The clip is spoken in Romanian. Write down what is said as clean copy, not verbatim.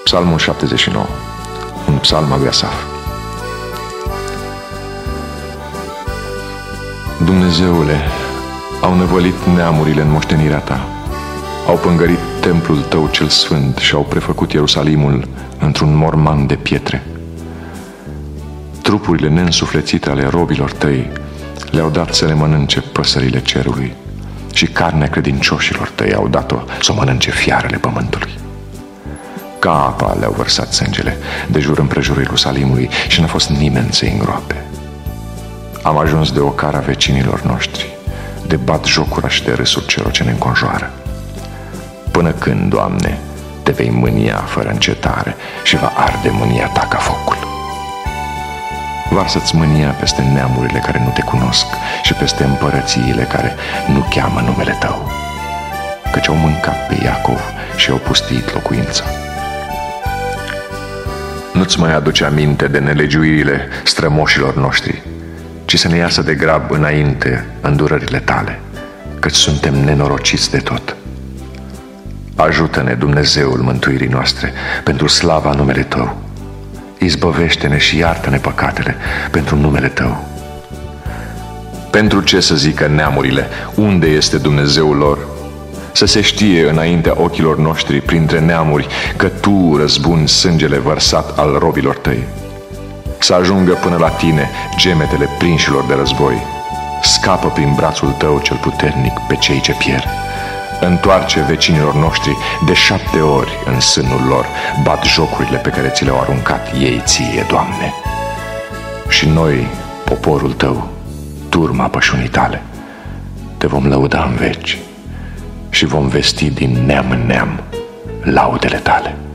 Psalmul 79, un psalm al lui Asaf. Dumnezeule, au năvălit neamurile în moștenirea ta, au pângărit templul tău cel sfânt și au prefăcut Ierusalimul într-un morman de pietre. Trupurile neînsuflețite ale robilor tăi le-au dat să le mănânce păsările cerului și carnea credincioșilor tăi au dat-o să o mănânce fiarele pământului. Ca apa le-au vărsat sângele de jur împrejurul Ierusalimului și n-a fost nimeni să-i îngroape. Am ajuns de ocara vecinilor noștri, de batjocura și de râsul celor ce ne înconjoară. Până când, Doamne, te vei mânia fără încetare și va arde mânia ta ca focul? Varsă-ți mânia peste neamurile care nu te cunosc și peste împărățiile care nu cheamă numele tău, căci au mâncat pe Iacov și au pustiit locuința. Nu-ți mai aduce aminte de nelegiuirile strămoșilor noștri, ci să ne iasă de grab înainte îndurările tale, căci suntem nenorociți de tot. Ajută-ne, Dumnezeul mântuirii noastre, pentru slava numele Tău. Izbăvește-ne și iartă-ne păcatele pentru numele Tău. Pentru ce să zică neamurile, unde este Dumnezeul lor? Să se știe înaintea ochilor noștri printre neamuri că Tu răzbuni sângele vărsat al robilor Tăi. Să ajungă până la Tine gemetele prinșilor de război. Scapă prin brațul Tău cel puternic pe cei ce pierd. Întoarce vecinilor noștri de 7 ori în sânul lor bat jocurile pe care ți le-au aruncat ei Ție, Doamne. Și noi, poporul Tău, turma pășunii Tale, Te vom lăuda în veci și vom vesti din neam în neam laudele Tale.